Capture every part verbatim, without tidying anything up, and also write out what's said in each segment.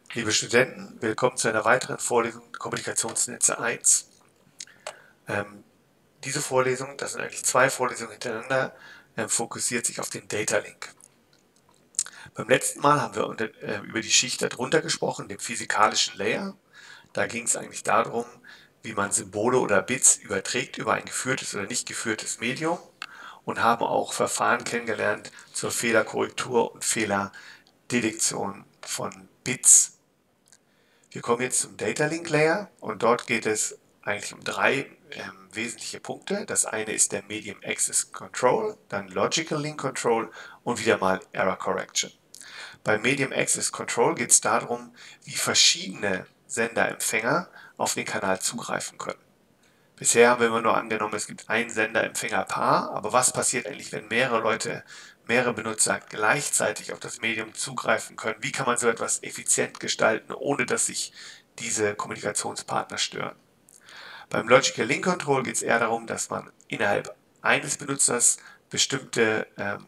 Liebe Studenten, willkommen zu einer weiteren Vorlesung Kommunikationsnetze eins. Ähm, diese Vorlesung, das sind eigentlich zwei Vorlesungen hintereinander, äh, fokussiert sich auf den Data Link. Beim letzten Mal haben wir unter, äh, über die Schicht darunter gesprochen, den physikalischen Layer. Da ging es eigentlich darum, wie man Symbole oder Bits überträgt über ein geführtes oder nicht geführtes Medium und haben auch Verfahren kennengelernt zur Fehlerkorrektur und Fehlerdetektion von Bits. Wir kommen jetzt zum Data Link Layer und dort geht es eigentlich um drei ähm, wesentliche Punkte. Das eine ist der Medium Access Control, dann Logical Link Control und wieder mal Error Correction. Beim Medium Access Control geht es darum, wie verschiedene Sender-Empfänger auf den Kanal zugreifen können. Bisher haben wir immer nur angenommen, es gibt ein Sender-Empfänger-Paar, aber was passiert eigentlich, wenn mehrere Leute, mehrere Benutzer gleichzeitig auf das Medium zugreifen können? Wie kann man so etwas effizient gestalten, ohne dass sich diese Kommunikationspartner stören? Beim Logical Link Control geht es eher darum, dass man innerhalb eines Benutzers bestimmte ähm,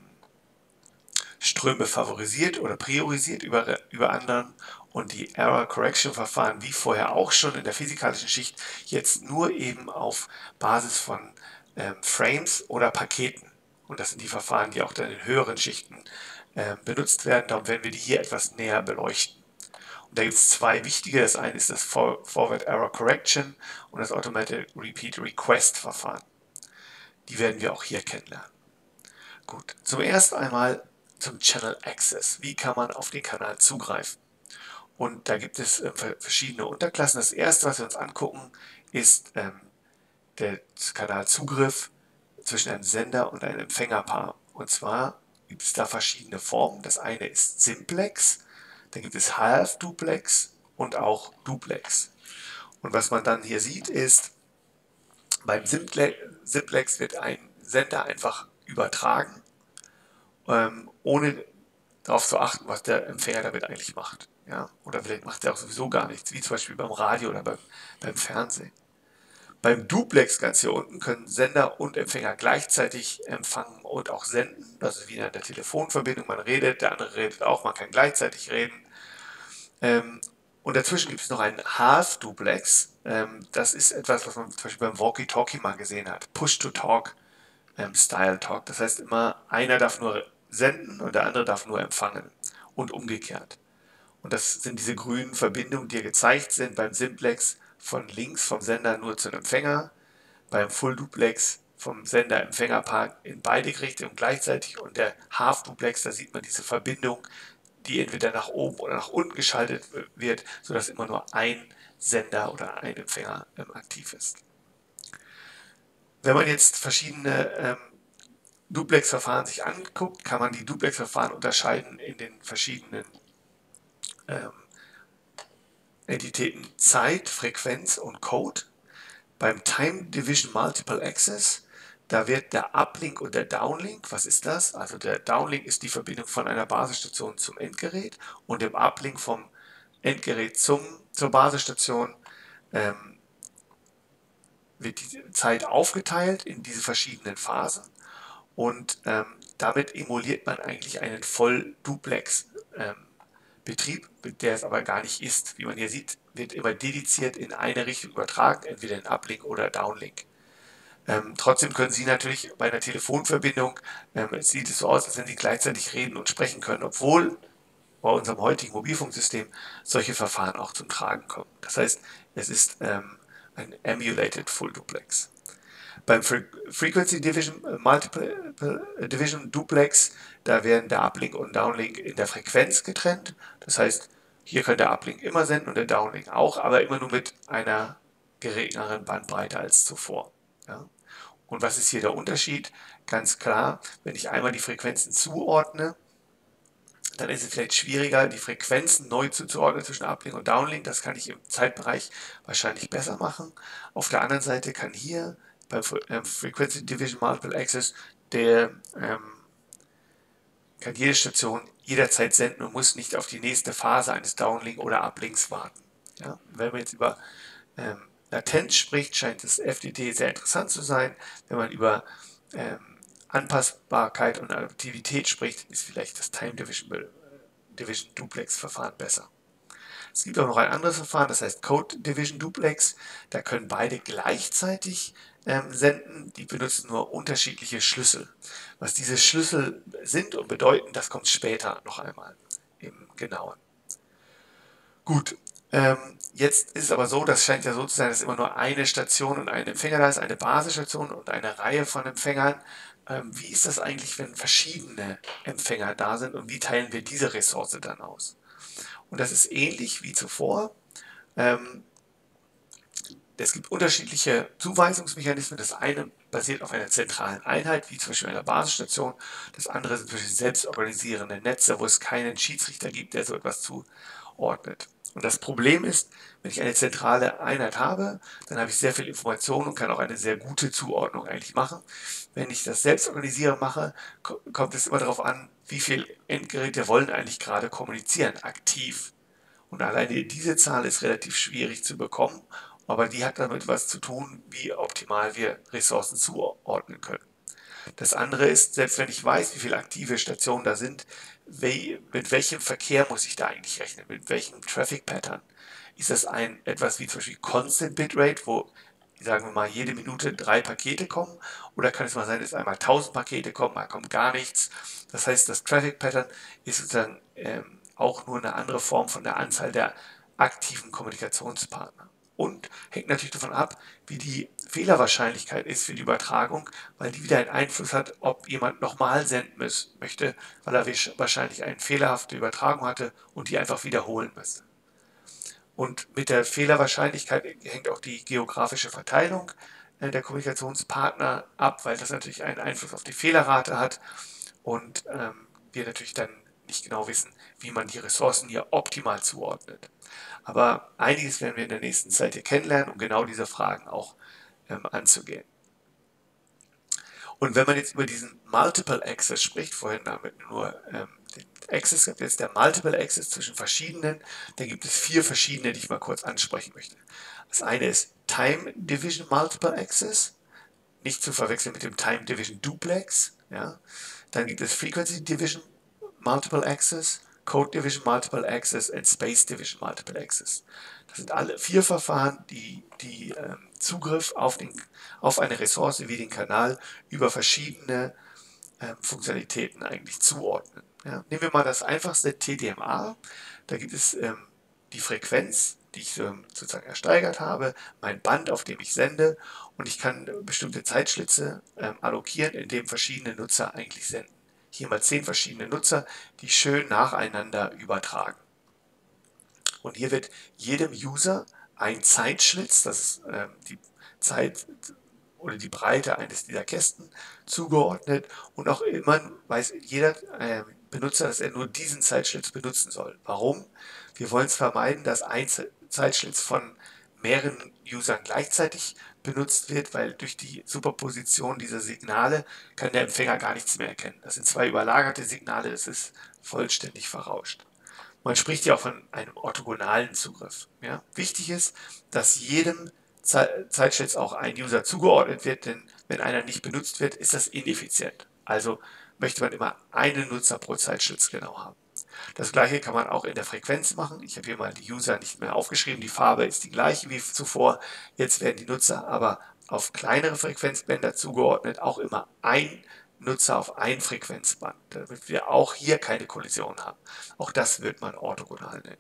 Ströme favorisiert oder priorisiert über, über anderen und die Error Correction Verfahren, wie vorher auch schon in der physikalischen Schicht, jetzt nur eben auf Basis von ähm, Frames oder Paketen. Und das sind die Verfahren, die auch dann in höheren Schichten äh, benutzt werden. Darum werden wir die hier etwas näher beleuchten. Und da gibt es zwei wichtige. Das eine ist das Forward Error Correction und das Automatic Repeat Request Verfahren. Die werden wir auch hier kennenlernen. Gut, zum ersten einmal zum Channel Access. Wie kann man auf den Kanal zugreifen? Und da gibt es äh, verschiedene Unterklassen. Das erste, was wir uns angucken, ist ähm, der Kanalzugriff zwischen einem Sender und einem Empfängerpaar. Und zwar gibt es da verschiedene Formen. Das eine ist Simplex, dann gibt es Half-Duplex und auch Duplex. Und was man dann hier sieht, ist, beim Simplex wird ein Sender einfach übertragen, ähm, ohne darauf zu achten, was der Empfänger damit eigentlich macht. Ja? Oder vielleicht macht er auch sowieso gar nichts, wie zum Beispiel beim Radio oder beim, beim Fernsehen. Beim Duplex ganz hier unten können Sender und Empfänger gleichzeitig empfangen und auch senden. Das ist wie in einer Telefonverbindung. Man redet, der andere redet auch, man kann gleichzeitig reden. Ähm, und dazwischen gibt es noch einen Half-Duplex. Ähm, das ist etwas, was man zum Beispiel beim Walkie-Talkie mal gesehen hat. Push-to-Talk ähm, Style Talk. Das heißt immer, einer darf nur senden und der andere darf nur empfangen und umgekehrt. Und das sind diese grünen Verbindungen, die hier gezeigt sind beim Simplex von links vom Sender nur zum Empfänger, beim Full Duplex vom Sender-Empfänger-Paar in beide Richtungen gleichzeitig und der Half Duplex, da sieht man diese Verbindung, die entweder nach oben oder nach unten geschaltet wird, sodass immer nur ein Sender oder ein Empfänger ähm, aktiv ist. Wenn man jetzt verschiedene ähm, Duplex-Verfahren sich anguckt, kann man die Duplex-Verfahren unterscheiden in den verschiedenen ähm, Entitäten Zeit, Frequenz und Code. Beim Time Division Multiple Access, da wird der Uplink und der Downlink, was ist das? Also der Downlink ist die Verbindung von einer Basisstation zum Endgerät und im Uplink vom Endgerät zum, zur Basisstation ähm, wird die Zeit aufgeteilt in diese verschiedenen Phasen und ähm, damit emuliert man eigentlich einen Voll-Duplex-Betrieb, ähm, der es aber gar nicht ist. Wie man hier sieht, wird immer dediziert in eine Richtung übertragen, entweder in Uplink oder Downlink. Ähm, trotzdem können Sie natürlich bei einer Telefonverbindung, ähm, es sieht es so aus, als wenn Sie gleichzeitig reden und sprechen können, obwohl bei unserem heutigen Mobilfunksystem solche Verfahren auch zum Tragen kommen. Das heißt, es ist ähm, ein Emulated Full Duplex. Beim Fre Frequency Division äh, Multiple äh, Division Duplex, da werden der Uplink und Downlink in der Frequenz getrennt. Das heißt, hier kann der Uplink immer senden und der Downlink auch, aber immer nur mit einer geringeren Bandbreite als zuvor. Ja. Und was ist hier der Unterschied? Ganz klar, wenn ich einmal die Frequenzen zuordne, dann ist es vielleicht schwieriger, die Frequenzen neu zuzuordnen zwischen Uplink und Downlink. Das kann ich im Zeitbereich wahrscheinlich besser machen. Auf der anderen Seite kann hier beim Frequency Division Multiple Access der ähm, kann jede Station jederzeit senden und muss nicht auf die nächste Phase eines Downlink oder Uplinks warten. Ja? Wenn man jetzt über ähm, Latenz spricht, scheint das F D D sehr interessant zu sein. Wenn man über ähm, Anpassbarkeit und Adaptivität spricht, ist vielleicht das Time Division, Division Duplex Verfahren besser. Es gibt auch noch ein anderes Verfahren, das heißt Code Division Duplex. Da können beide gleichzeitig ähm, senden, die benutzen nur unterschiedliche Schlüssel. Was diese Schlüssel sind und bedeuten, das kommt später noch einmal im Genauen. Gut, ähm, jetzt ist es aber so, das scheint ja so zu sein, dass immer nur eine Station und ein Empfänger da ist, eine Basisstation und eine Reihe von Empfängern. Ähm, wie ist das eigentlich, wenn verschiedene Empfänger da sind und wie teilen wir diese Ressource dann aus? Und das ist ähnlich wie zuvor. Ähm, es gibt unterschiedliche Zuweisungsmechanismen. Das eine basiert auf einer zentralen Einheit, wie zum Beispiel einer Basisstation. Das andere sind zum Beispiel selbstorganisierende Netze, wo es keinen Schiedsrichter gibt, der so etwas zuordnet. Und das Problem ist, wenn ich eine zentrale Einheit habe, dann habe ich sehr viel Information und kann auch eine sehr gute Zuordnung eigentlich machen. Wenn ich das selbst organisiere mache, kommt es immer darauf an, wie viele Endgeräte wollen eigentlich gerade kommunizieren, aktiv. Und alleine diese Zahl ist relativ schwierig zu bekommen, aber die hat damit was zu tun, wie optimal wir Ressourcen zuordnen können. Das andere ist, selbst wenn ich weiß, wie viele aktive Stationen da sind, mit welchem Verkehr muss ich da eigentlich rechnen, mit welchem Traffic Pattern. Ist das ein etwas wie zum Beispiel Constant Bitrate, wo, sagen wir mal, jede Minute drei Pakete kommen, oder kann es mal sein, dass einmal tausend Pakete kommen, mal kommt gar nichts. Das heißt, das Traffic Pattern ist sozusagen ähm, auch nur eine andere Form von der Anzahl der aktiven Kommunikationspartner. Und hängt natürlich davon ab, wie die Fehlerwahrscheinlichkeit ist für die Übertragung, weil die wieder einen Einfluss hat, ob jemand nochmal senden muss, möchte, weil er wahrscheinlich eine fehlerhafte Übertragung hatte und die einfach wiederholen müsste. Und mit der Fehlerwahrscheinlichkeit hängt auch die geografische Verteilung der Kommunikationspartner ab, weil das natürlich einen Einfluss auf die Fehlerrate hat und ähm, wir natürlich dann nicht genau wissen, wie man die Ressourcen hier optimal zuordnet. Aber einiges werden wir in der nächsten Zeit hier kennenlernen, um genau diese Fragen auch ähm, anzugehen. Und wenn man jetzt über diesen Multiple Access spricht, vorhin damit nur ähm, den Access, jetzt der Multiple Access zwischen verschiedenen, dann gibt es vier verschiedene, die ich mal kurz ansprechen möchte. Das eine ist Time Division Multiple Access, nicht zu verwechseln mit dem Time Division Duplex. Ja. Dann gibt es Frequency Division Multiple Access, Code Division Multiple Access und Space Division Multiple Access. Das sind alle vier Verfahren, die, die ähm, Zugriff auf, den, auf eine Ressource wie den Kanal über verschiedene ähm, Funktionalitäten eigentlich zuordnen. Ja. Nehmen wir mal das einfachste T D M A. Da gibt es ähm, die Frequenz, die ich ähm, sozusagen ersteigert habe, mein Band, auf dem ich sende, und ich kann bestimmte Zeitschlitze ähm, allokieren, in dem verschiedene Nutzer eigentlich senden. Hier mal zehn verschiedene Nutzer, die schön nacheinander übertragen. Und hier wird jedem User ein Zeitschlitz, das ist ähm, die Zeit oder die Breite eines dieser Kästen, zugeordnet, und auch immer weiß jeder äh, Benutzer, dass er nur diesen Zeitschlitz benutzen soll. Warum? Wir wollen es vermeiden, dass ein Zeitschlitz von mehreren Usern gleichzeitig benutzt wird, weil durch die Superposition dieser Signale kann der Empfänger gar nichts mehr erkennen. Das sind zwei überlagerte Signale, das ist vollständig verrauscht. Man spricht ja auch von einem orthogonalen Zugriff. Ja? Wichtig ist, dass jedem Zeitschlitz auch ein User zugeordnet wird, denn wenn einer nicht benutzt wird, ist das ineffizient. Also möchte man immer einen Nutzer pro Zeitschlitz genau haben. Das gleiche kann man auch in der Frequenz machen. Ich habe hier mal die User nicht mehr aufgeschrieben. Die Farbe ist die gleiche wie zuvor. Jetzt werden die Nutzer aber auf kleinere Frequenzbänder zugeordnet, auch immer ein Nutzer auf ein Frequenzband, damit wir auch hier keine Kollision haben. Auch das wird man orthogonal nennen.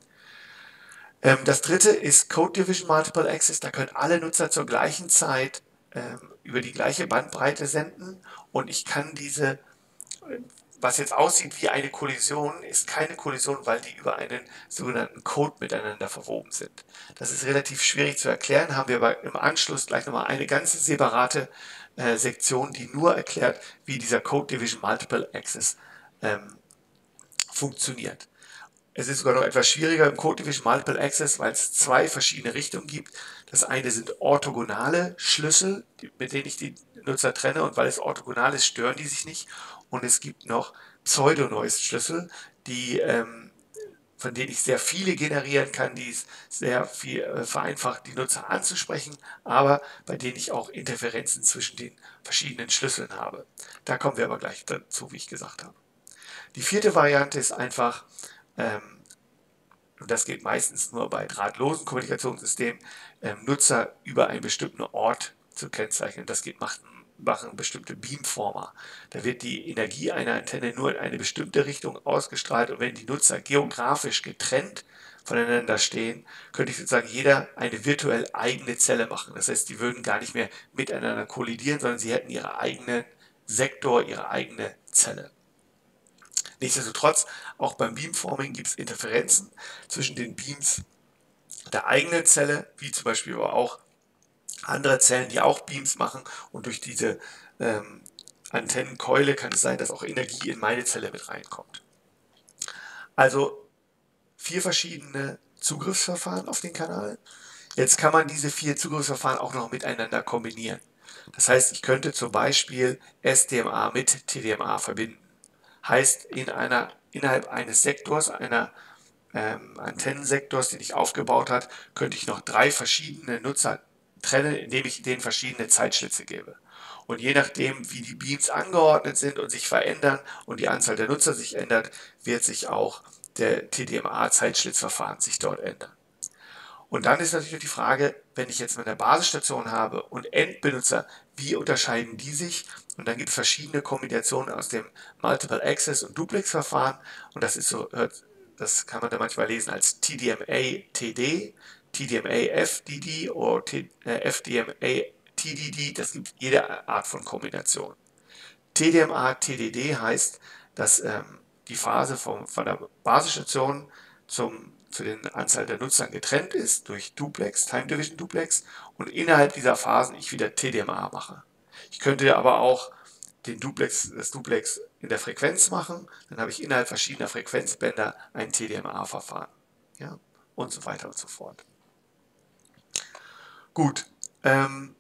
Ähm, das dritte ist Code Division Multiple Access. Da können alle Nutzer zur gleichen Zeit ähm, über die gleiche Bandbreite senden, und ich kann diese, was jetzt aussieht wie eine Kollision, ist keine Kollision, weil die über einen sogenannten Code miteinander verwoben sind. Das ist relativ schwierig zu erklären, haben wir aber im Anschluss gleich nochmal eine ganze separate äh, Sektion, die nur erklärt, wie dieser Code Division Multiple Access ähm, funktioniert. Es ist sogar noch etwas schwieriger im Code Division Multiple Access, weil es zwei verschiedene Richtungen gibt. Das eine sind orthogonale Schlüssel, mit denen ich die Nutzer trenne, und weil es orthogonal ist, stören die sich nicht. Und es gibt noch Pseudo-Noise-Schlüssel, die, ähm, von denen ich sehr viele generieren kann, die es sehr viel äh, vereinfacht, die Nutzer anzusprechen, aber bei denen ich auch Interferenzen zwischen den verschiedenen Schlüsseln habe. Da kommen wir aber gleich dazu, wie ich gesagt habe. Die vierte Variante ist einfach ähm, und das geht meistens nur bei drahtlosen Kommunikationssystemen, ähm, Nutzer über einen bestimmten Ort zu kennzeichnen. Das geht, macht, machen bestimmte Beamformer. Da wird die Energie einer Antenne nur in eine bestimmte Richtung ausgestrahlt und wenn die Nutzer geografisch getrennt voneinander stehen, könnte ich sozusagen jeder eine virtuell eigene Zelle machen. Das heißt, die würden gar nicht mehr miteinander kollidieren, sondern sie hätten ihre eigene Sektor, ihre eigene Zelle. Nichtsdestotrotz, auch beim Beamforming gibt es Interferenzen zwischen den Beams der eigenen Zelle, wie zum Beispiel aber auch andere Zellen, die auch Beams machen und durch diese ähm, Antennenkeule kann es sein, dass auch Energie in meine Zelle mit reinkommt. Also vier verschiedene Zugriffsverfahren auf den Kanal. Jetzt kann man diese vier Zugriffsverfahren auch noch miteinander kombinieren. Das heißt, ich könnte zum Beispiel S D M A mit T D M A verbinden. Heißt, in einer, innerhalb eines Sektors, einer ähm, Antennensektors, den ich aufgebaut habe, könnte ich noch drei verschiedene Nutzer trennen, indem ich denen verschiedene Zeitschlitze gebe. Und je nachdem, wie die Beams angeordnet sind und sich verändern und die Anzahl der Nutzer sich ändert, wird sich auch der T D M A-Zeitschlitzverfahren sich dort ändern. Und dann ist natürlich die Frage, wenn ich jetzt eine Basisstation habe und Endbenutzer, wie unterscheiden die sich? Und dann gibt es verschiedene Kombinationen aus dem Multiple Access und Duplex-Verfahren. Und das ist so, das kann man da manchmal lesen als T D M A-T D, T D M A-F D D oder F D M A-T D D. Das gibt jede Art von Kombination. T D M A-T D D heißt, dass ähm, die Phase vom, von der Basisstation zum zu den Anzahl der Nutzern getrennt ist durch Duplex, Time Division Duplex und innerhalb dieser Phasen ich wieder T D M A mache. Ich könnte aber auch den Duplex, das Duplex in der Frequenz machen, dann habe ich innerhalb verschiedener Frequenzbänder ein T D M A-Verfahren. Ja, und so weiter und so fort. Gut, ähm,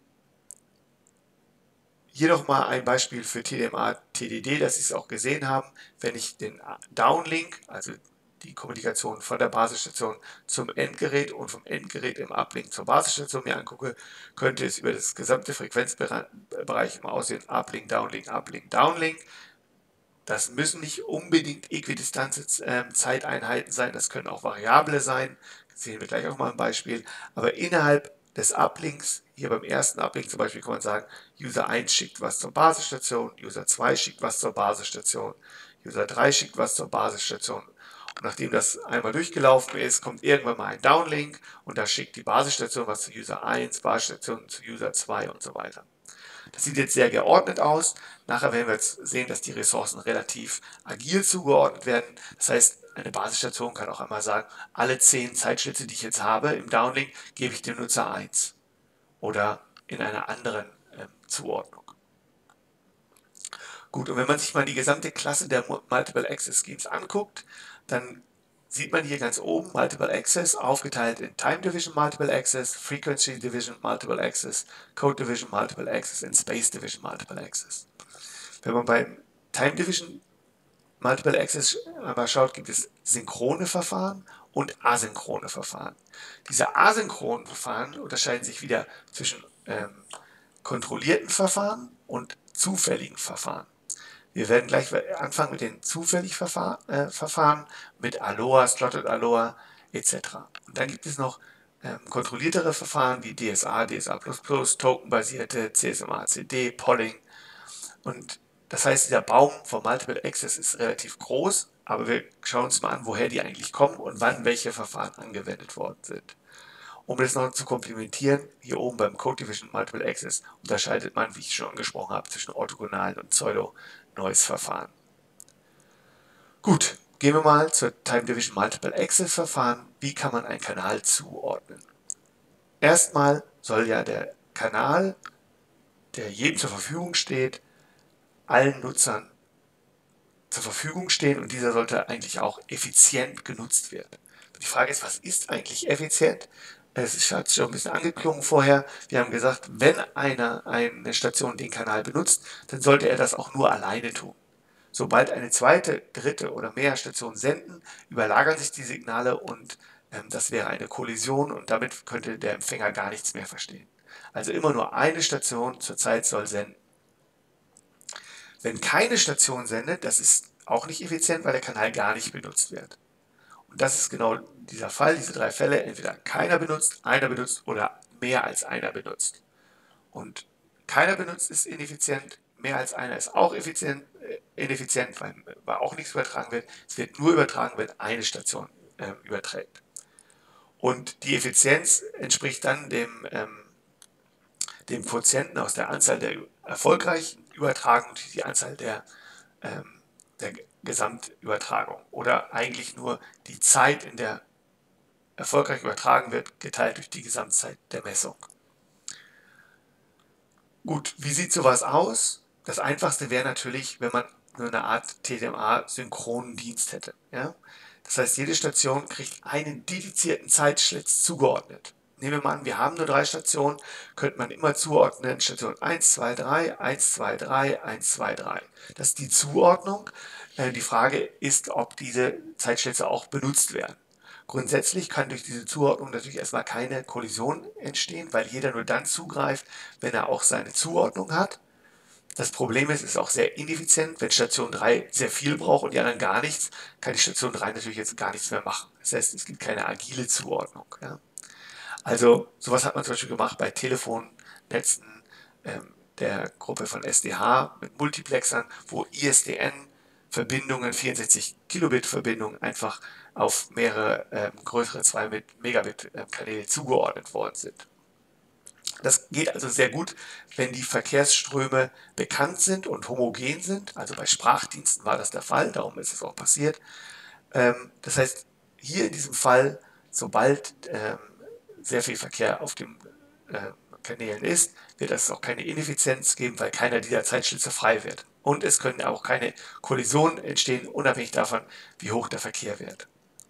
hier nochmal ein Beispiel für T D M A-T D D, dass Sie es auch gesehen haben. Wenn ich den Downlink, also die Kommunikation von der Basisstation zum Endgerät und vom Endgerät im Uplink zur Basisstation mir angucke, könnte es über das gesamte Frequenzbereich immer aussehen, Uplink, Downlink, Uplink, Downlink. Das müssen nicht unbedingt äquidistante äh, Zeiteinheiten sein, das können auch Variable sein, das sehen wir gleich auch mal ein Beispiel, aber innerhalb des Uplinks, hier beim ersten Uplink zum Beispiel kann man sagen, User eins schickt was zur Basisstation, User zwei schickt was zur Basisstation, User drei schickt was zur Basisstation. Und nachdem das einmal durchgelaufen ist, kommt irgendwann mal ein Downlink und da schickt die Basisstation was zu User eins, Basisstation zu User zwei und so weiter. Das sieht jetzt sehr geordnet aus. Nachher werden wir jetzt sehen, dass die Ressourcen relativ agil zugeordnet werden. Das heißt, eine Basisstation kann auch einmal sagen, alle zehn Zeitschritte, die ich jetzt habe im Downlink, gebe ich dem Nutzer eins. Oder in einer anderen äh, Zuordnung. Gut, und wenn man sich mal die gesamte Klasse der Multiple Access Schemes anguckt, dann sieht man hier ganz oben Multiple Access aufgeteilt in Time Division Multiple Access, Frequency Division Multiple Access, Code Division Multiple Access und Space Division Multiple Access. Wenn man beim Time Division Multiple Access einmal schaut, gibt es synchrone Verfahren und asynchrone Verfahren. Diese asynchronen Verfahren unterscheiden sich wieder zwischen ähm, kontrollierten Verfahren und zufälligen Verfahren. Wir werden gleich anfangen mit den zufälligen Verfahren, äh, Verfahren mit Aloha, Slotted Aloha et cetera. Und dann gibt es noch ähm, kontrolliertere Verfahren wie D S A, D S A plus plus, tokenbasierte, C S M A C D, Polling. Und das heißt, dieser Baum von Multiple Access ist relativ groß, aber wir schauen uns mal an, woher die eigentlich kommen und wann welche Verfahren angewendet worden sind. Um das noch zu komplementieren, hier oben beim Code Division Multiple Access unterscheidet man, wie ich schon angesprochen habe, zwischen orthogonalen und Pseudo-Noise-Verfahren. Gut, gehen wir mal zur Time Division Multiple Access Verfahren. Wie kann man einen Kanal zuordnen? Erstmal soll ja der Kanal, der jedem zur Verfügung steht, allen Nutzern zur Verfügung stehen und dieser sollte eigentlich auch effizient genutzt werden. Die Frage ist, was ist eigentlich effizient? Es hat schon ein bisschen angeklungen vorher. Wir haben gesagt, wenn einer eine Station den Kanal benutzt, dann sollte er das auch nur alleine tun. Sobald eine zweite, dritte oder mehr Stationen senden, überlagern sich die Signale und ähm, das wäre eine Kollision und damit könnte der Empfänger gar nichts mehr verstehen. Also immer nur eine Station zur Zeit soll senden. Wenn keine Station sendet, das ist auch nicht effizient, weil der Kanal gar nicht benutzt wird. Und das ist genau dieser Fall, diese drei Fälle, entweder keiner benutzt, einer benutzt oder mehr als einer benutzt. Und keiner benutzt ist ineffizient, mehr als einer ist auch effizient, äh, ineffizient, weil, weil auch nichts übertragen wird. Es wird nur übertragen, wenn eine Station äh, überträgt. Und die Effizienz entspricht dann dem, ähm, dem Quotienten aus der Anzahl der erfolgreichen Übertragungen und die Anzahl der, ähm, der Gesamtübertragung. Oder eigentlich nur die Zeit, in der erfolgreich übertragen wird, geteilt durch die Gesamtzeit der Messung. Gut, wie sieht sowas aus? Das einfachste wäre natürlich, wenn man nur eine Art T D M A-synchronen Dienst hätte. Ja? Das heißt, jede Station kriegt einen dedizierten Zeitschlitz zugeordnet. Nehmen wir mal an, wir haben nur drei Stationen, könnte man immer zuordnen, Station eins, zwei, drei, eins, zwei, drei, eins, zwei, drei. Das ist die Zuordnung. Die Frage ist, ob diese Zeitschlitze auch benutzt werden. Grundsätzlich kann durch diese Zuordnung natürlich erstmal keine Kollision entstehen, weil jeder nur dann zugreift, wenn er auch seine Zuordnung hat. Das Problem ist, es ist auch sehr ineffizient. Wenn Station drei sehr viel braucht und die anderen gar nichts, kann die Station drei natürlich jetzt gar nichts mehr machen. Das heißt, es gibt keine agile Zuordnung. Ja. Also sowas hat man zum Beispiel gemacht bei Telefonnetzen ähm, der Gruppe von S D H mit Multiplexern, wo I S D N-Verbindungen, vierundsechzig Kilobit Verbindungen einfach auf mehrere ähm, größere zwei Megabit Kanäle zugeordnet worden sind. Das geht also sehr gut, wenn die Verkehrsströme bekannt sind und homogen sind. Also bei Sprachdiensten war das der Fall, darum ist es auch passiert. Ähm, das heißt, hier in diesem Fall, sobald ähm, sehr viel Verkehr auf den äh, Kanälen ist, wird es auch keine Ineffizienz geben, weil keiner dieser Zeitschlitze frei wird. Und es können auch keine Kollisionen entstehen, unabhängig davon, wie hoch der Verkehr wird.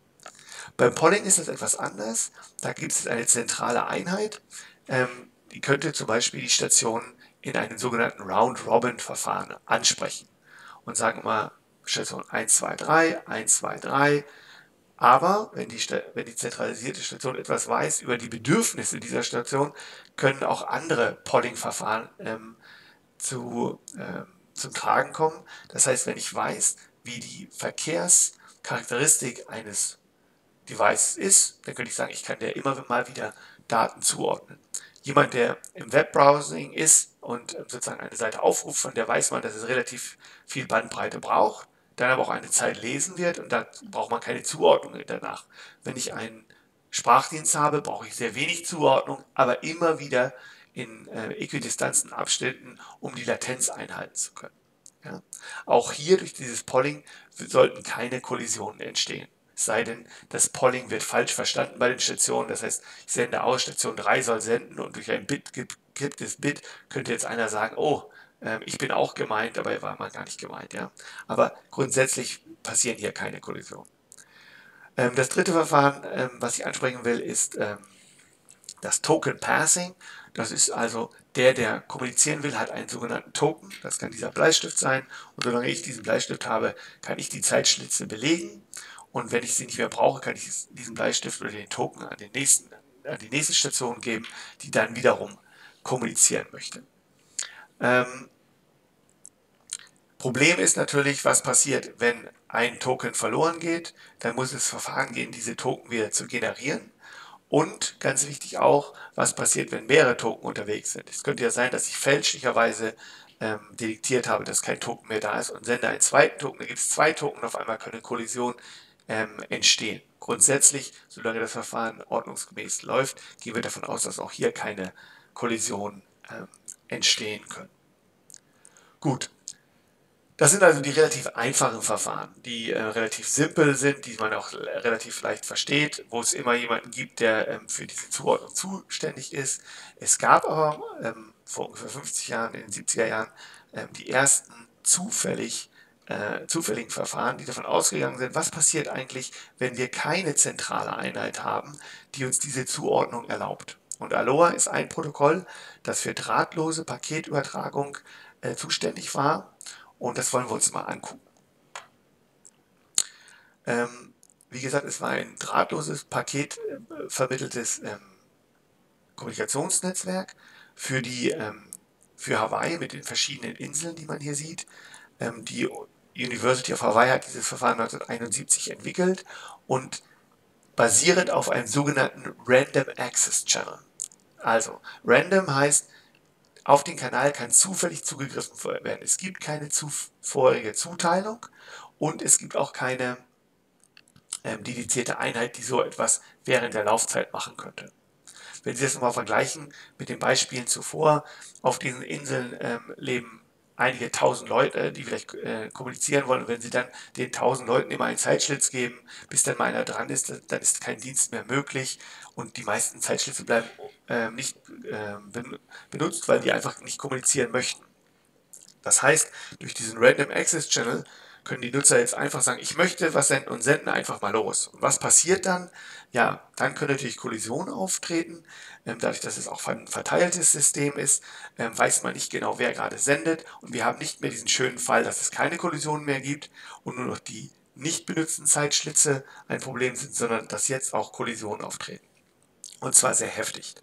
Beim Polling ist das etwas anders. Da gibt es eine zentrale Einheit. Ähm, die könnte zum Beispiel die Station in einem sogenannten Round-Robin-Verfahren ansprechen und sagen immer Station eins, zwei, drei, eins, zwei, drei. Aber wenn die, wenn die zentralisierte Station etwas weiß über die Bedürfnisse dieser Station, können auch andere Polling-Verfahren ähm, zu, ähm, zum Tragen kommen. Das heißt, wenn ich weiß, wie die Verkehrscharakteristik eines Devices ist, dann könnte ich sagen, ich kann der immer mal wieder Daten zuordnen. Jemand, der im Webbrowsing ist und sozusagen eine Seite aufruft, von der weiß man, dass es relativ viel Bandbreite braucht, dann aber auch eine Zeit lesen wird und da braucht man keine Zuordnung danach. Wenn ich einen Sprachdienst habe, brauche ich sehr wenig Zuordnung, aber immer wieder in äh, äquidistanzen Abschnitten, um die Latenz einhalten zu können. Ja? Auch hier durch dieses Polling sollten keine Kollisionen entstehen. Es sei denn, das Polling wird falsch verstanden bei den Stationen. Das heißt, ich sende aus, Station drei soll senden und durch ein Bit gekipptes Bit könnte jetzt einer sagen, oh, äh, ich bin auch gemeint, aber er war mal gar nicht gemeint. Ja? Aber grundsätzlich passieren hier keine Kollisionen. Ähm, das dritte Verfahren, ähm, was ich ansprechen will, ist ähm, das Token Passing. Das ist also der, der kommunizieren will, hat einen sogenannten Token. Das kann dieser Bleistift sein. Und solange ich diesen Bleistift habe, kann ich die Zeitschlitze belegen. Und wenn ich sie nicht mehr brauche, kann ich diesen Bleistift oder den Token an, den nächsten, an die nächste Station geben, die dann wiederum kommunizieren möchte. Ähm, Problem ist natürlich, was passiert, wenn ein Token verloren geht. Dann muss es Verfahren gehen, diese Token wieder zu generieren. Und ganz wichtig auch, was passiert, wenn mehrere Token unterwegs sind. Es könnte ja sein, dass ich fälschlicherweise ähm, detektiert habe, dass kein Token mehr da ist und sende einen zweiten Token. Da gibt es zwei Token, auf einmal können Kollisionen ähm, entstehen. Grundsätzlich, solange das Verfahren ordnungsgemäß läuft, gehen wir davon aus, dass auch hier keine Kollisionen ähm, entstehen können. Gut. Das sind also die relativ einfachen Verfahren, die äh, relativ simpel sind, die man auch relativ leicht versteht, wo es immer jemanden gibt, der ähm, für diese Zuordnung zuständig ist. Es gab aber ähm, vor ungefähr fünfzig Jahren, in den siebziger Jahren, ähm, die ersten zufällig, äh, zufälligen Verfahren, die davon ausgegangen sind, was passiert eigentlich, wenn wir keine zentrale Einheit haben, die uns diese Zuordnung erlaubt. Und Aloha ist ein Protokoll, das für drahtlose Paketübertragung äh, zuständig war. Und das wollen wir uns mal angucken. Ähm, wie gesagt, es war ein drahtloses, paketvermitteltes ähm, Kommunikationsnetzwerk für, die, ähm, für Hawaii mit den verschiedenen Inseln, die man hier sieht. Ähm, die University of Hawaii hat dieses Verfahren neunzehnhunderteinundsiebzig entwickelt und basierend auf einem sogenannten Random Access Channel. Also, Random heißt, auf den Kanal kann zufällig zugegriffen werden. Es gibt keine vorherige Zuteilung und es gibt auch keine ähm, dedizierte Einheit, die so etwas während der Laufzeit machen könnte. Wenn Sie das nochmal vergleichen mit den Beispielen zuvor, auf diesen Inseln ähm, leben einige tausend Leute, die vielleicht äh, kommunizieren wollen. Und wenn Sie dann den tausend Leuten immer einen Zeitschlitz geben, bis dann mal einer dran ist, dann ist kein Dienst mehr möglich. Und die meisten Zeitschlitze bleiben äh, nicht äh, benutzt, weil die einfach nicht kommunizieren möchten. Das heißt, durch diesen Random Access Channel können die Nutzer jetzt einfach sagen, ich möchte was senden und senden einfach mal los. Und was passiert dann? Ja, dann können natürlich Kollisionen auftreten. Ähm, dadurch, dass es auch ein verteiltes System ist, ähm, weiß man nicht genau, wer gerade sendet. Und wir haben nicht mehr diesen schönen Fall, dass es keine Kollisionen mehr gibt und nur noch die nicht benutzten Zeitschlitze ein Problem sind, sondern dass jetzt auch Kollisionen auftreten. Und zwar sehr heftig.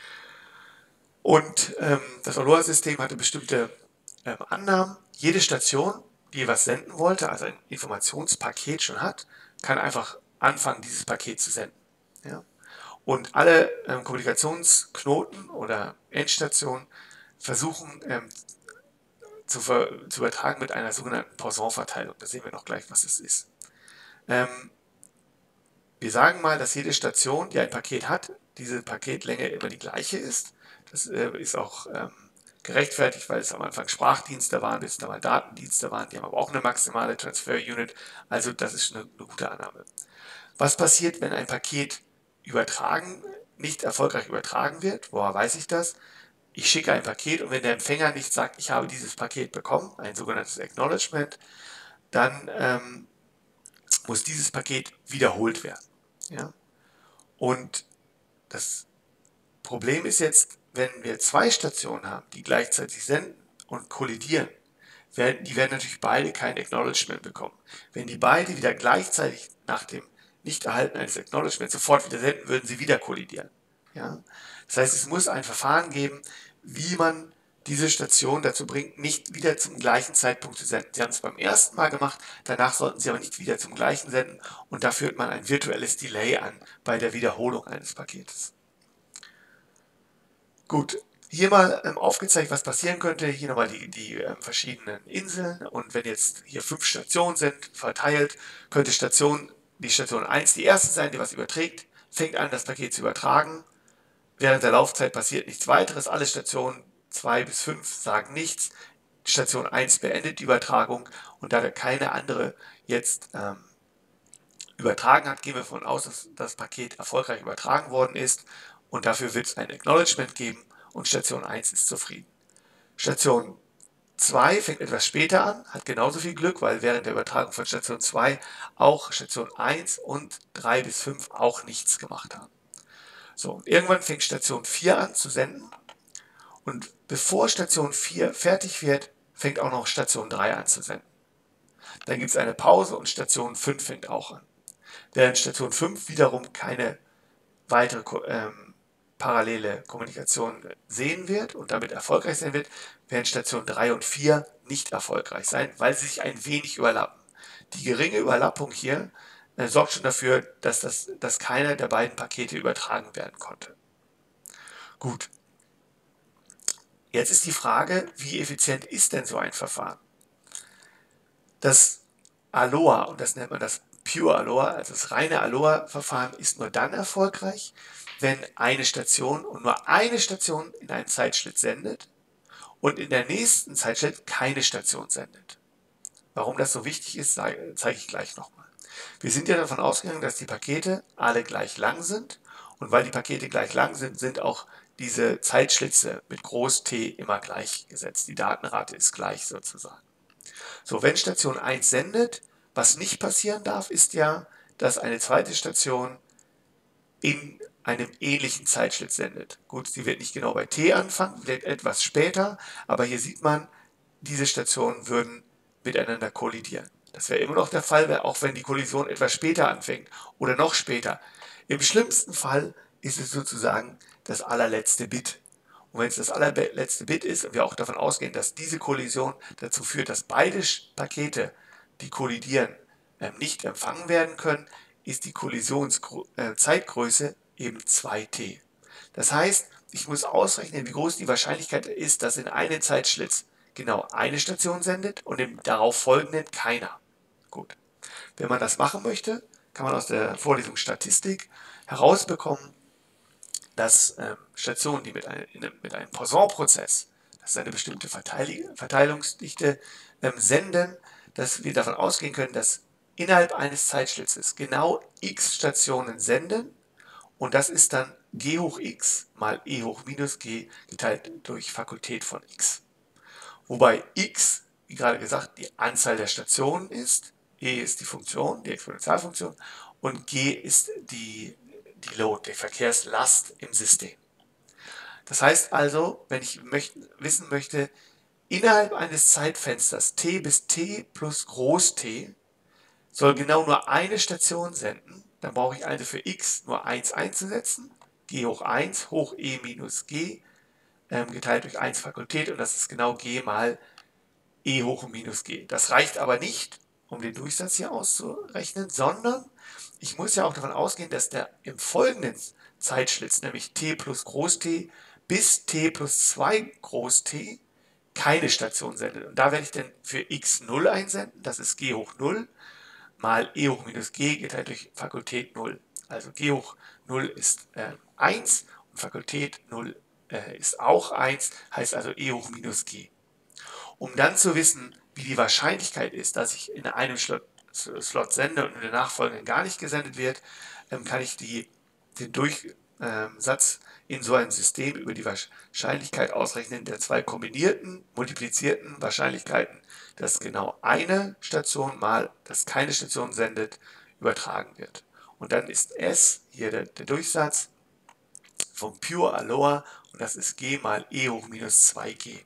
Und ähm, das Aloha-System hatte bestimmte ähm, Annahmen. Jede Station, die was senden wollte, also ein Informationspaket schon hat, kann einfach anfangen, dieses Paket zu senden. Ja? Und alle ähm, Kommunikationsknoten oder Endstationen versuchen ähm, zu, ver zu übertragen mit einer sogenannten Poisson-Verteilung. Da sehen wir noch gleich, was es ist. Ähm, wir sagen mal, dass jede Station, die ein Paket hat, diese Paketlänge immer die gleiche ist. Das äh, ist auch ähm, gerechtfertigt, weil es am Anfang Sprachdienste waren, bis es dann mal Datendienste waren. Die haben aber auch eine maximale Transfer Unit. Also das ist eine, eine gute Annahme. Was passiert, wenn ein Paket übertragen, nicht erfolgreich übertragen wird? Woher weiß ich das? Ich schicke ein Paket und wenn der Empfänger nicht sagt, ich habe dieses Paket bekommen, ein sogenanntes Acknowledgement, dann ähm, muss dieses Paket wiederholt werden. Ja? Und das Problem ist jetzt, wenn wir zwei Stationen haben, die gleichzeitig senden und kollidieren, werden, die werden natürlich beide kein Acknowledgement bekommen. Wenn die beide wieder gleichzeitig nach dem Nichterhalten eines Acknowledgements sofort wieder senden, würden sie wieder kollidieren. Ja? Das heißt, es muss ein Verfahren geben, wie man diese Station dazu bringt, nicht wieder zum gleichen Zeitpunkt zu senden. Sie haben es beim ersten Mal gemacht, danach sollten Sie aber nicht wieder zum gleichen senden und da führt man ein virtuelles Delay an bei der Wiederholung eines Paketes. Gut, hier mal ähm, aufgezeigt, was passieren könnte. Hier nochmal die, die ähm, verschiedenen Inseln und wenn jetzt hier fünf Stationen sind, verteilt, könnte Station, die Station eins die erste sein, die was überträgt, fängt an, das Paket zu übertragen. Während der Laufzeit passiert nichts weiteres. Alle Stationen zwei bis fünf sagen nichts. Station eins beendet die Übertragung und da keine andere jetzt ähm, übertragen hat, gehen wir davon aus, dass das Paket erfolgreich übertragen worden ist und dafür wird es ein Acknowledgement geben und Station eins ist zufrieden. Station zwei fängt etwas später an, hat genauso viel Glück, weil während der Übertragung von Station zwei auch Station eins und drei bis fünf auch nichts gemacht haben. So, und irgendwann fängt Station vier an zu senden und bevor Station vier fertig wird, fängt auch noch Station drei an zu senden. Dann gibt es eine Pause und Station fünf fängt auch an. Während Station fünf wiederum keine weitere ähm, parallele Kommunikation sehen wird und damit erfolgreich sein wird, werden Station drei und vier nicht erfolgreich sein, weil sie sich ein wenig überlappen. Die geringe Überlappung hier äh, sorgt schon dafür, dass, das, dass keiner der beiden Pakete übertragen werden konnte. Gut. Jetzt ist die Frage, wie effizient ist denn so ein Verfahren? Das Aloha, und das nennt man das Pure Aloha, also das reine Aloha-Verfahren, ist nur dann erfolgreich, wenn eine Station und nur eine Station in einen Zeitschlitz sendet und in der nächsten Zeitschlitz keine Station sendet. Warum das so wichtig ist, zeige ich gleich nochmal. Wir sind ja davon ausgegangen, dass die Pakete alle gleich lang sind und weil die Pakete gleich lang sind, sind auch diese Zeitschlitze mit Groß T immer gleich gesetzt. Die Datenrate ist gleich sozusagen. So, wenn Station eins sendet, was nicht passieren darf, ist ja, dass eine zweite Station in einem ähnlichen Zeitschlitz sendet. Gut, sie wird nicht genau bei T anfangen, vielleicht etwas später, aber hier sieht man, diese Stationen würden miteinander kollidieren. Das wäre immer noch der Fall, auch wenn die Kollision etwas später anfängt oder noch später. Im schlimmsten Fall ist es sozusagen das allerletzte Bit. Und wenn es das allerletzte Bit ist und wir auch davon ausgehen, dass diese Kollision dazu führt, dass beide Pakete, die kollidieren, nicht empfangen werden können, ist die Kollisionszeitgröße eben zwei t. Das heißt, ich muss ausrechnen, wie groß die Wahrscheinlichkeit ist, dass in einem Zeitschlitz genau eine Station sendet und im darauf folgenden keiner. Gut. Wenn man das machen möchte, kann man aus der Vorlesung Statistik herausbekommen, dass ähm, Stationen, die mit, ein, in, mit einem Poisson-Prozess, das ist eine bestimmte Verteil Verteilungsdichte, ähm, senden, dass wir davon ausgehen können, dass innerhalb eines Zeitschlitzes genau x Stationen senden und das ist dann g hoch x mal e hoch minus g geteilt durch Fakultät von x. Wobei x, wie gerade gesagt, die Anzahl der Stationen ist, e ist die Funktion, die Exponentialfunktion und g ist die, die Load, die Verkehrslast im System. Das heißt also, wenn ich möcht, wissen möchte, innerhalb eines Zeitfensters t bis t plus groß T soll genau nur eine Station senden, dann brauche ich also für x nur eins einzusetzen, g hoch eins hoch e minus g ähm, geteilt durch eins Fakultät und das ist genau g mal e hoch minus g. Das reicht aber nicht, um den Durchsatz hier auszurechnen, sondern ich muss ja auch davon ausgehen, dass der im folgenden Zeitschlitz, nämlich t plus groß T bis t plus zwei groß T, keine Station sendet. Und da werde ich dann für x null einsenden, das ist g hoch null, mal e hoch minus g geteilt durch Fakultät null. Also g hoch null ist äh, eins und Fakultät null äh, ist auch eins, heißt also e hoch minus g. Um dann zu wissen, wie die Wahrscheinlichkeit ist, dass ich in einem Slot, Slot sende und in der nachfolgenden gar nicht gesendet wird, ähm, kann ich die, den Durchsatz in so einem System über die Wahrscheinlichkeit ausrechnen der zwei kombinierten, multiplizierten Wahrscheinlichkeiten, dass genau eine Station mal, dass keine Station sendet, übertragen wird. Und dann ist S hier der, der Durchsatz vom Pure Aloha und das ist G mal E hoch minus zwei G.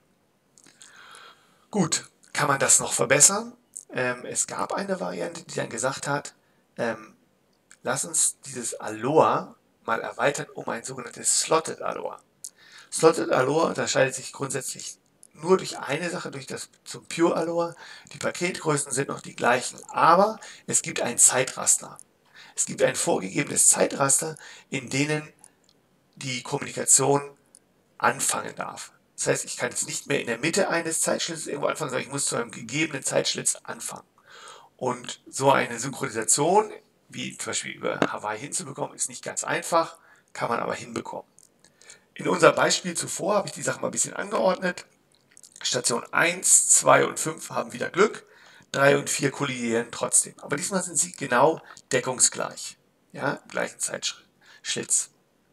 Gut, kann man das noch verbessern? Ähm, es gab eine Variante, die dann gesagt hat, ähm, lass uns dieses Aloha mal erweitern um ein sogenanntes Slotted Aloha. Slotted Aloha unterscheidet sich grundsätzlich nur durch eine Sache, durch das zum Pure Aloha. Die Paketgrößen sind noch die gleichen, aber es gibt ein Zeitraster. Es gibt ein vorgegebenes Zeitraster, in denen die Kommunikation anfangen darf. Das heißt, ich kann jetzt nicht mehr in der Mitte eines Zeitschlitzes irgendwo anfangen, sondern ich muss zu einem gegebenen Zeitschlitz anfangen. Und so eine Synchronisation, wie zum Beispiel über Hawaii hinzubekommen, ist nicht ganz einfach, kann man aber hinbekommen. In unserem Beispiel zuvor habe ich die Sache mal ein bisschen angeordnet. Station eins, zwei und fünf haben wieder Glück, drei und vier kollidieren trotzdem. Aber diesmal sind sie genau deckungsgleich, ja, im gleichen Zeitschlitz.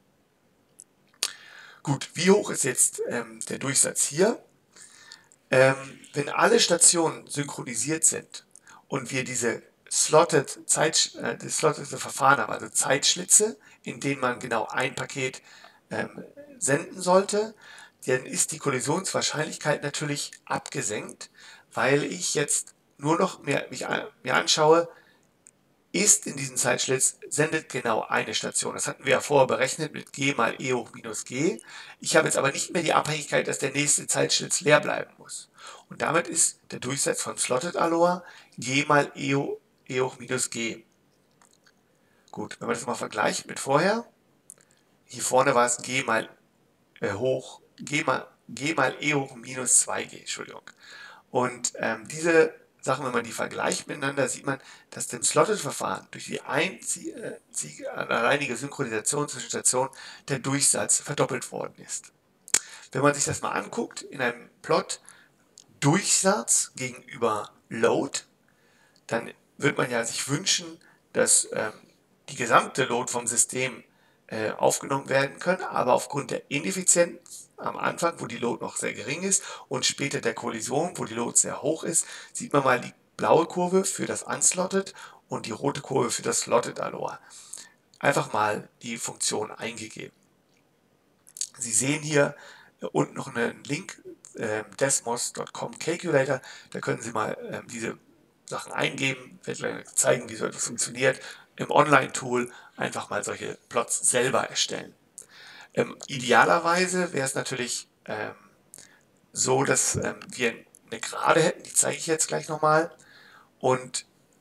Gut, wie hoch ist jetzt ähm, der Durchsatz hier? Ähm, wenn alle Stationen synchronisiert sind und wir diese slotted Zeit, äh, das slottete Verfahren haben, also Zeitschlitze, in denen man genau ein Paket ähm, senden sollte, dann ist die Kollisionswahrscheinlichkeit natürlich abgesenkt, weil ich jetzt nur noch mehr, mich, mir anschaue, ist in diesem Zeitschlitz, sendet genau eine Station. Das hatten wir ja vorher berechnet mit g mal e hoch minus g. Ich habe jetzt aber nicht mehr die Abhängigkeit, dass der nächste Zeitschlitz leer bleiben muss. Und damit ist der Durchsatz von Slotted Aloha g mal e hoch, e hoch minus g. Gut, wenn man das mal vergleicht mit vorher, hier vorne war es g mal äh, hoch, g mal, g mal e hoch minus zwei g, Entschuldigung. Und ähm, diese Sachen, wenn man die vergleicht miteinander, sieht man, dass dem Slotted-Verfahren durch die einzige alleinige Synchronisation zwischen Stationen der Durchsatz verdoppelt worden ist. Wenn man sich das mal anguckt, in einem Plot Durchsatz gegenüber Load, dann wird man ja sich wünschen, dass ähm, die gesamte Load vom System äh, aufgenommen werden können, aber aufgrund der Ineffizienz am Anfang, wo die Load noch sehr gering ist und später der Kollision, wo die Load sehr hoch ist, sieht man mal die blaue Kurve für das Unslotted und die rote Kurve für das Slotted Aloha. Einfach mal die Funktion eingegeben. Sie sehen hier unten noch einen Link, äh, desmos punkt com Calculator, da können Sie mal äh, diese Sachen eingeben, ich werde zeigen, wie so etwas funktioniert. Im Online-Tool einfach mal solche Plots selber erstellen. Ähm, idealerweise wäre es natürlich ähm, so, dass ähm, wir eine Gerade hätten, die zeige ich jetzt gleich nochmal. Und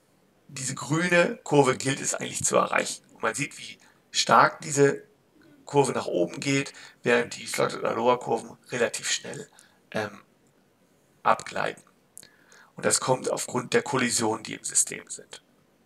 diese grüne Kurve gilt es eigentlich zu erreichen. Und man sieht, wie stark diese Kurve nach oben geht, während die Slotted Lower Kurven relativ schnell ähm, abgleiten. Und das kommt aufgrund der Kollisionen, die im System sind.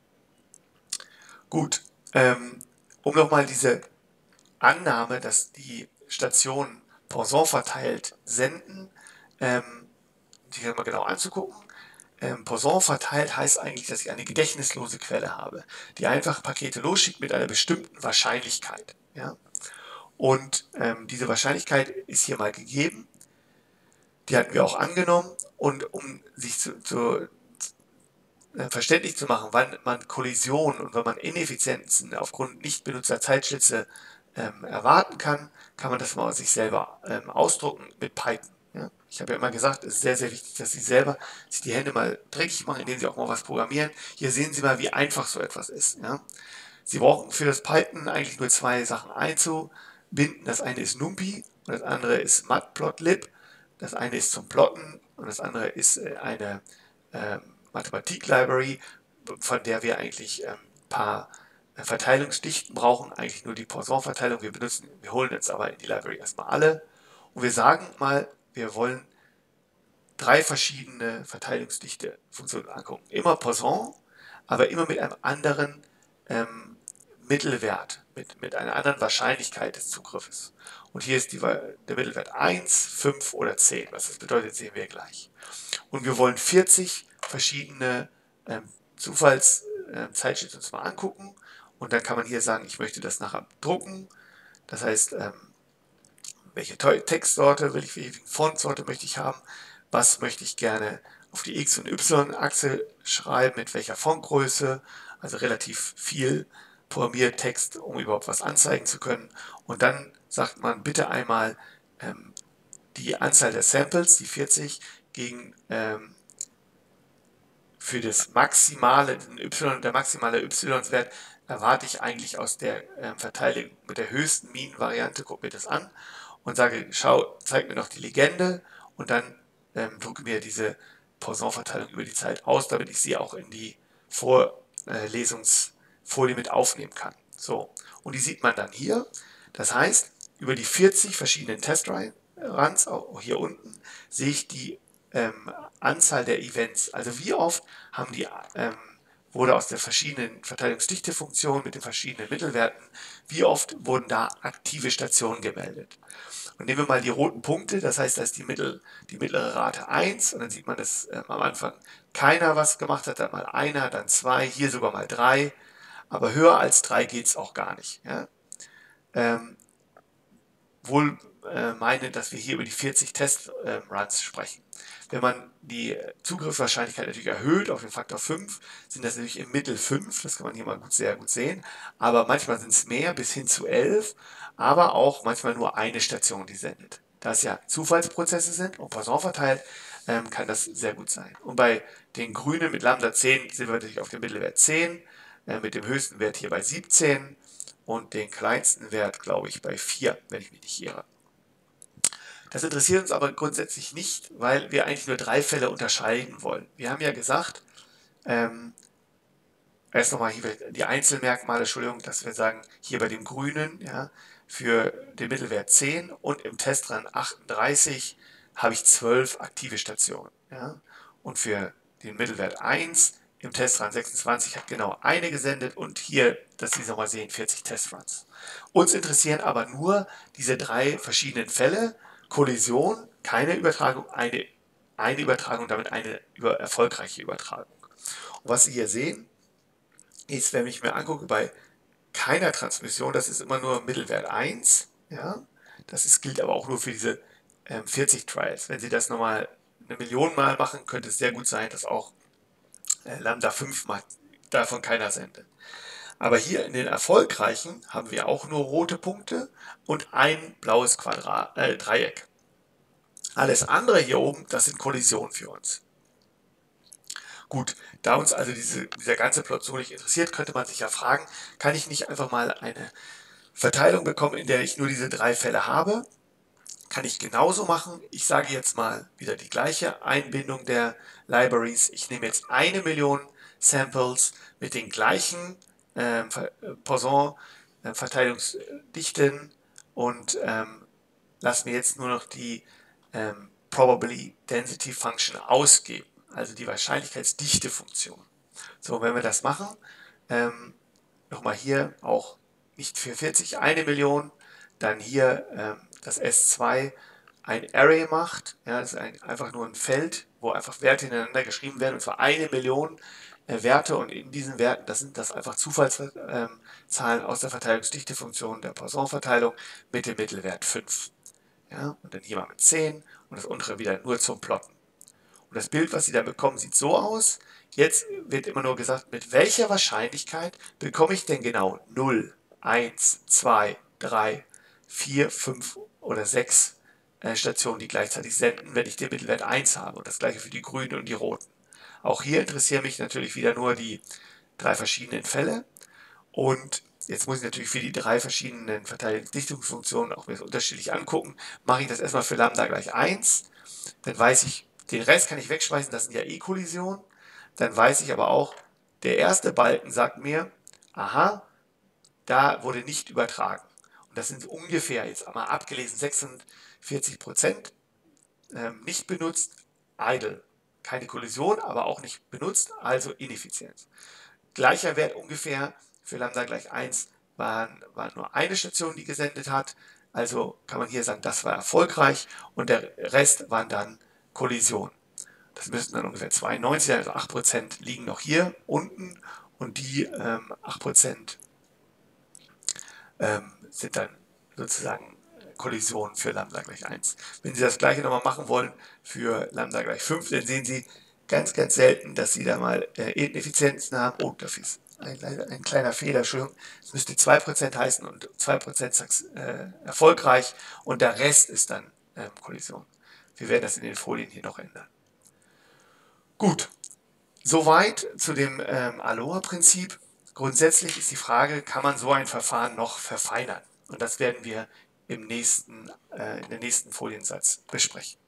Gut, ähm, um nochmal diese Annahme, dass die Stationen Poisson verteilt senden, ähm, die hier mal genau anzugucken. Ähm, Poisson verteilt heißt eigentlich, dass ich eine gedächtnislose Quelle habe, die einfach Pakete losschickt mit einer bestimmten Wahrscheinlichkeit. Ja? Und ähm, diese Wahrscheinlichkeit ist hier mal gegeben. Die hatten wir auch angenommen. Und um sich zu, zu äh, verständlich zu machen, wann man Kollisionen und wann man Ineffizienzen aufgrund nicht benutzter Zeitschlitze ähm, erwarten kann, kann man das mal sich selber ähm, ausdrucken mit Python. Ja? Ich habe ja immer gesagt, es ist sehr, sehr wichtig, dass Sie selber sich die Hände mal dreckig machen, indem Sie auch mal was programmieren. Hier sehen Sie mal, wie einfach so etwas ist. Ja? Sie brauchen für das Python eigentlich nur zwei Sachen einzubinden. Das eine ist NumPy und das andere ist Matplotlib. Das eine ist zum Plotten und das andere ist äh, eine ähm, Mathematik-Library, von der wir eigentlich ein ähm, paar äh, Verteilungsdichten brauchen, eigentlich nur die Poisson-Verteilung. Wir benutzen, wir holen jetzt aber in die Library erstmal alle und wir sagen mal, wir wollen drei verschiedene Verteilungsdichte Funktionen angucken. Immer Poisson, aber immer mit einem anderen ähm, Mittelwert, mit, mit einer anderen Wahrscheinlichkeit des Zugriffes. Und hier ist die, der Mittelwert eins, fünf oder zehn. Was das bedeutet, sehen wir gleich. Und wir wollen vierzig verschiedene ähm, Zufallszeitschriften uns mal angucken. Und dann kann man hier sagen, ich möchte das nachher drucken. Das heißt, ähm, welche Textsorte will ich, welche Fontsorte möchte ich haben, was möchte ich gerne auf die X- und Y-Achse schreiben, mit welcher Fontgröße, also relativ viel Programmiertext, um überhaupt was anzeigen zu können. Und dann sagt man bitte einmal ähm, die Anzahl der Samples, die vierzig, gegen ähm, für das maximale Y, der maximale Y-Wert erwarte ich eigentlich aus der äh, Verteilung mit der höchsten Min-Variante, guck mir das an und sage, schau, zeig mir noch die Legende und dann ähm, drucke mir diese Poisson-Verteilung über die Zeit aus, damit ich sie auch in die Vorlesungsfolie mit aufnehmen kann. So, und die sieht man dann hier. Das heißt, über die vierzig verschiedenen Testruns, auch hier unten, sehe ich die ähm, Anzahl der Events. Also wie oft haben die, ähm, wurde aus der verschiedenen Verteilungsdichtefunktion mit den verschiedenen Mittelwerten, wie oft wurden da aktive Stationen gemeldet. Und nehmen wir mal die roten Punkte, das heißt, da ist die, Mittel, die mittlere Rate eins und dann sieht man, dass ähm, am Anfang keiner was gemacht hat, dann mal einer, dann zwei, hier sogar mal drei, aber höher als drei geht es auch gar nicht. Ja? Ähm, wohl äh, meine, dass wir hier über die vierzig Testruns äh, sprechen. Wenn man die Zugriffswahrscheinlichkeit natürlich erhöht auf den Faktor fünf, sind das natürlich im Mittel fünf, das kann man hier mal gut, sehr gut sehen, aber manchmal sind es mehr, bis hin zu elf, aber auch manchmal nur eine Station, die sendet. Da es ja Zufallsprozesse sind und Poisson verteilt, ähm, kann das sehr gut sein. Und bei den Grünen mit Lambda zehn sind wir natürlich auf dem Mittelwert zehn, äh, mit dem höchsten Wert hier bei siebzehn und den kleinsten Wert, glaube ich, bei vier, wenn ich mich nicht irre. Das interessiert uns aber grundsätzlich nicht, weil wir eigentlich nur drei Fälle unterscheiden wollen. Wir haben ja gesagt, ähm, erst nochmal hier die Einzelmerkmale, Entschuldigung, dass wir sagen, hier bei dem Grünen, ja, für den Mittelwert zehn und im Testrun achtunddreißig habe ich zwölf aktive Stationen. Ja, und für den Mittelwert eins im Testrun sechsundzwanzig hat genau eine gesendet und hier, dass Sie nochmal sehen, vierzig Testruns. Uns interessieren aber nur diese drei verschiedenen Fälle, Kollision, keine Übertragung, eine, eine Übertragung, damit eine über, erfolgreiche Übertragung. Und was Sie hier sehen, ist, wenn ich mir angucke, bei keiner Transmission, das ist immer nur Mittelwert eins, ja, das ist, gilt aber auch nur für diese ähm, vierzig Trials. Wenn Sie das nochmal eine Million Mal machen, könnte es sehr gut sein, dass auch äh, Lambda fünf mal davon keiner sendet. Aber hier in den erfolgreichen haben wir auch nur rote Punkte und ein blaues Quadrat, äh, Dreieck. Alles andere hier oben, das sind Kollisionen für uns. Gut, da uns also diese, dieser ganze Plot so nicht interessiert, könnte man sich ja fragen, kann ich nicht einfach mal eine Verteilung bekommen, in der ich nur diese drei Fälle habe? Kann ich genauso machen. Ich sage jetzt mal wieder die gleiche Einbindung der Libraries. Ich nehme jetzt eine Million Samples mit den gleichen ähm, Poisson-Verteilungsdichten und ähm, lasse mir jetzt nur noch die ähm, Probability Density Function ausgeben, also die Wahrscheinlichkeitsdichte-Funktion. So, wenn wir das machen, ähm, nochmal hier auch nicht für vierzig eine Million, dann hier ähm, das S zwei ein Array macht, ja, das ist ein, einfach nur ein Feld, wo einfach Werte hintereinander geschrieben werden, und zwar eine Million äh, Werte, und in diesen Werten, das sind das einfach Zufallszahlen ähm, aus der Verteilungsdichtefunktion der Poisson-Verteilung mit dem Mittelwert fünf. Ja, und dann hier mal mit zehn und das untere wieder nur zum Plotten. Und das Bild, was Sie da bekommen, sieht so aus. Jetzt wird immer nur gesagt, mit welcher Wahrscheinlichkeit bekomme ich denn genau null, eins, zwei, drei, vier, fünf oder sechs äh, Stationen, die gleichzeitig senden, wenn ich den Mittelwert eins habe. Und das gleiche für die grünen und die roten. Auch hier interessieren mich natürlich wieder nur die drei verschiedenen Fälle. Und jetzt muss ich natürlich für die drei verschiedenen Verteilungsdichtungsfunktionen auch mir das unterschiedlich angucken. Mache ich das erstmal für Lambda gleich eins, dann weiß ich, den Rest kann ich wegschmeißen, das sind ja eh Kollisionen. Dann weiß ich aber auch, der erste Balken sagt mir, aha, da wurde nicht übertragen. Und das sind ungefähr, jetzt einmal abgelesen, sechsundvierzig Prozent ähm, nicht benutzt, idle. Keine Kollision, aber auch nicht benutzt, also Ineffizienz. Gleicher Wert ungefähr für Lambda gleich eins war, war nur eine Station, die gesendet hat. Also kann man hier sagen, das war erfolgreich, und der Rest waren dann Kollisionen. Das müssten dann ungefähr zweiundneunzig sein, also acht Prozent liegen noch hier unten, und die ähm, acht Prozent ähm, sind dann sozusagen Kollisionen für Lambda gleich eins. Wenn Sie das gleiche nochmal machen wollen für Lambda gleich fünf, dann sehen Sie ganz, ganz selten, dass Sie da mal äh, Ineffizienzen haben. Oh, dafür ist ein, ein kleiner Fehler, Entschuldigung. Es müsste zwei Prozent heißen und zwei Prozent äh, erfolgreich, und der Rest ist dann ähm, Kollision. Wir werden das in den Folien hier noch ändern. Gut, soweit zu dem ähm, Aloha-Prinzip. Grundsätzlich ist die Frage, kann man so ein Verfahren noch verfeinern? Und das werden wir im nächsten, äh, in der nächsten Foliensatz besprechen.